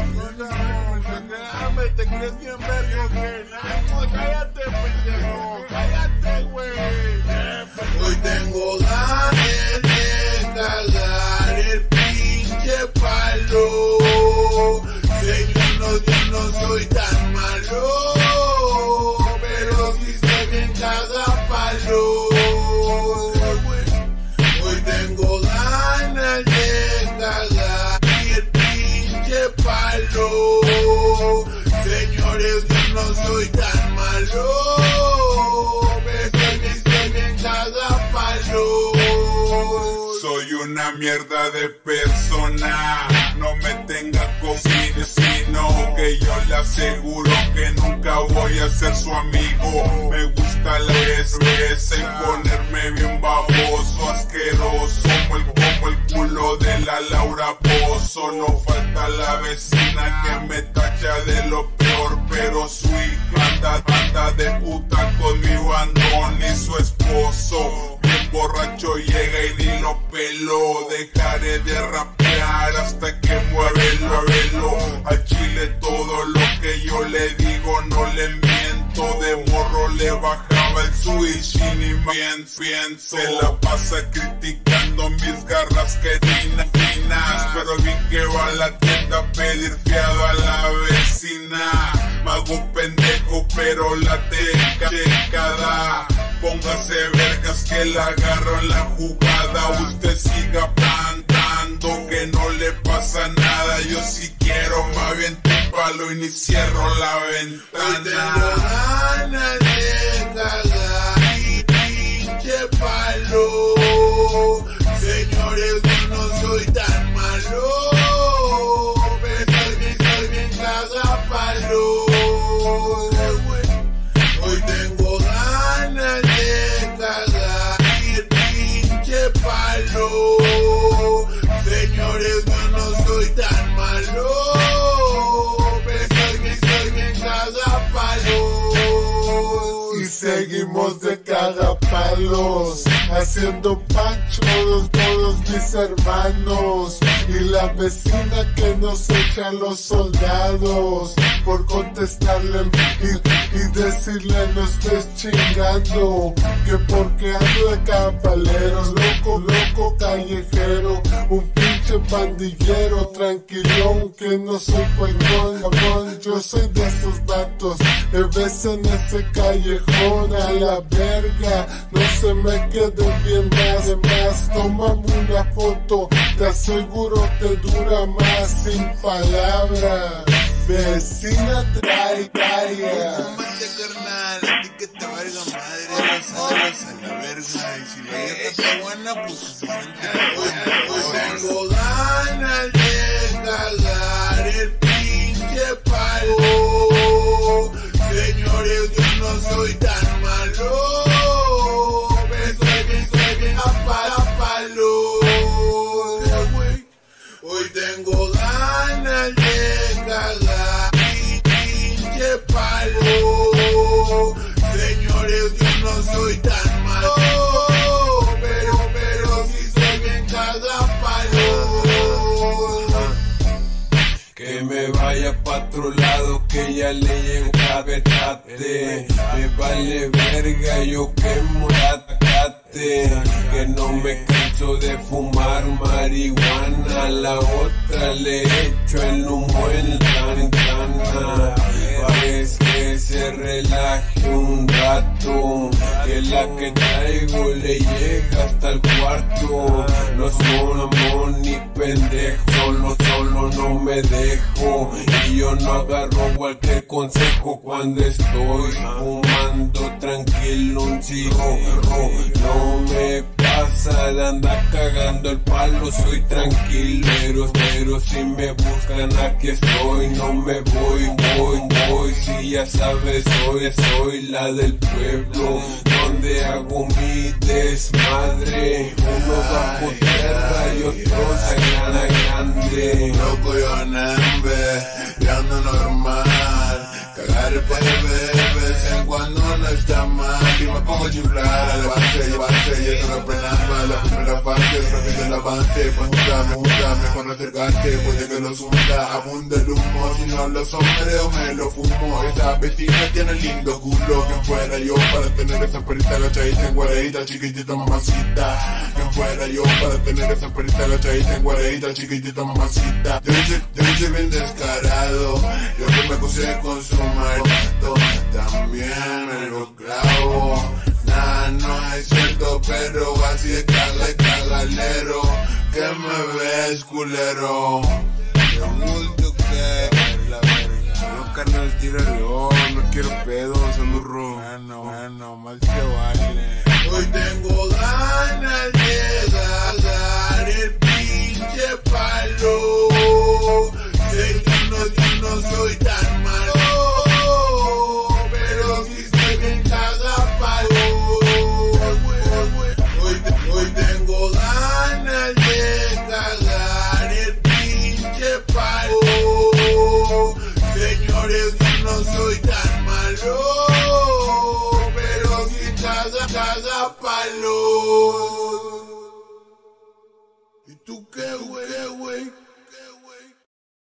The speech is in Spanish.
Te crees bien vergo que nada. Cállate, pendejo. Cállate, güey. Hoy tengo ganas de cagar el pinche palo. Señor, no, yo no soy tan malo, pero sí soy bien cagapalo. Hoy tengo ganas de cagar el pinche palo. Señores, yo no soy tan malo, soy bien cagapalo. Soy una mierda de persona, no me tenga cocina, sino que yo le aseguro que nunca voy a ser su amigo. Me gusta la cerveza y ponerme bien baboso, asqueroso, como el culo de la Laura Pozo. No falta la vecina que me tacha de lo peor, pero su hija anda de puta con mi bandón y su esposo. Bien borracho llega y ni lo pelo. Dejaré de rapear hasta que muévelo. Al chile todo lo que yo le digo no le miento. De morro le bajaba el switch y ni bien se la pasa criticando mis garras que finas. Pero bien que va a la tienda a pedir fiado a la vecina. Me hago pendejo pero la checada. Póngase vergas que la agarro en la jugada. Usted siga plantando que no le pasa nada. Yo si quiero me aviento el palo y ni cierro la ventana. Hoy tengo ganas de cagar y pinche palo. Señores, yo no soy tan malo, soy bien cagapalo. Hoy tengo ganas de cagar y pinche palo. Señores, yo no soy tan malo, soy bien cagapalo. Y seguimos de cagapalos, haciendo pancho todos mis hermanos. Y la vecina que nos echan los soldados por contestarle y decirle no estés chingando, que porque ando de capaleros, loco callejero, un pinche pandillero, tranquilón que no soy cuelgón, cabrón, yo soy de esos vatos que ves en ese callejón a la verga, no se me quede bien más, tómame una foto, te aseguro te dura más sin palabras. Vecina trae. Fúmate, carnal, a ti que te valga madre, los aros a la verga. Y si la dieta está buena, pues se siente. Hoy tengo ganas de cagar el pinche palo. Señores, yo no soy tan malo, soy bien palo. Hoy tengo ganas de cagar y pinche palo. Señores, yo no soy tan malo, pero sí soy bien cagapalo. Que me vaya pa' otro lado, que ya le llego cabetate. Me vale verga, yo quemo tate. Que no me canso de fumar marihuana. La otra le echo el humo en la ventana. Parece que se relaje un rato, que la que traigo le llega hasta el cuarto. No soy amor ni pendejo, solo no me dejo. Y yo no agarro cualquier consejo cuando estoy fumando tranquilo un cigarro. No me pasa de andar cagando el palo, soy tranquilo, pero si me buscan aquí estoy, no me voy, si ya sabes, soy la del pueblo, donde hago mi desmadre, uno bajo tierra y otro grande. Loco yo nambe, ya ando normal, cagar el palo de vez en cuando no está mal. Y me pongo a chiflar, a llevarse y esto no pena malo. La primera fase, rápido el avance, muda, mejor acercarse, puede que los hunda, abunda el humo, si no lo sombreo me lo fumo. Esa vecina tiene lindo culo, quien fuera yo para tener esa perita agachadita en guareita, chiquitita mamacita. Quien fuera yo para tener esa perita agachadita en guareita, chiquitita mamacita. Yo hice bien descarado, yo que me acusé con su marido, también me lo clavo. Nah, no es cierto, pero así de cagalero, que me ves culero. Yo multo que la verga. No, carnal, tíralo, no quiero pedos, alurro. No, mal te vale. Hoy tengo ganas de cagar el pinche palo. Sé que yo no soy tan malo, pero sí soy bien cagapalo. Hoy tengo ganas de cagar el pinche palo. Señores, yo no soy tan malo, pero sí cagapalo. ¿Y tú qué?